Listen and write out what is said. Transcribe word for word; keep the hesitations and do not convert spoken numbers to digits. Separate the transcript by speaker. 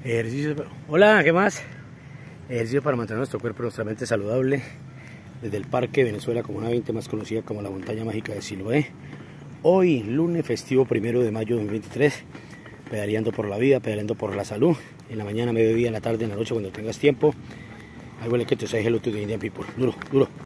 Speaker 1: Ejercicio. Hola, ¿qué más? Ejercicio para mantener nuestro cuerpo y nuestra mente saludable. Desde el Parque Venezuela Comuna veinte, más conocida como la Montaña Mágica de Siloé. Hoy, lunes festivo primero de mayo de dos mil veintitrés. Pedaleando por la vida, pedaleando por la salud. En la mañana, mediodía, en la tarde, en la noche, cuando tengas tiempo. I will like to say hello to the Indian people. Duro, duro.